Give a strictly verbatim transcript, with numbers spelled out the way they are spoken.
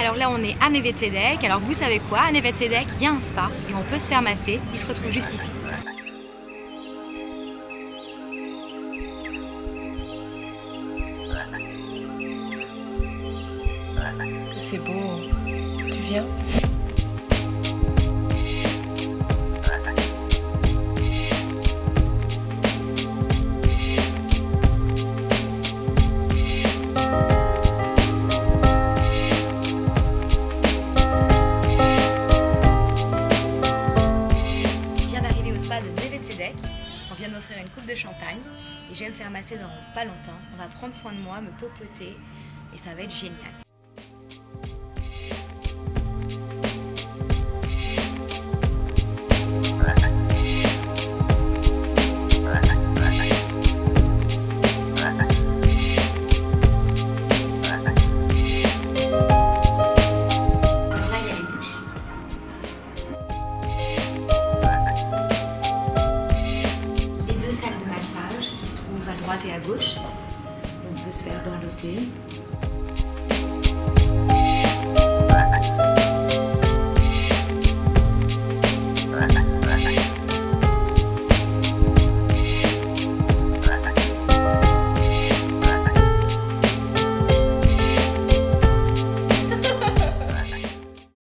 Alors là on est à Neve Tzedek. Alors vous savez quoi, à Neve Tzedek il y a un spa et on peut se faire masser. Il se retrouve juste ici. C'est beau, tu viens? On vient de m'offrir une coupe de champagne et je vais me faire masser dans pas longtemps. On va prendre soin de moi, me popoter et ça va être génial. À droite et à gauche, on peut se faire dorloter.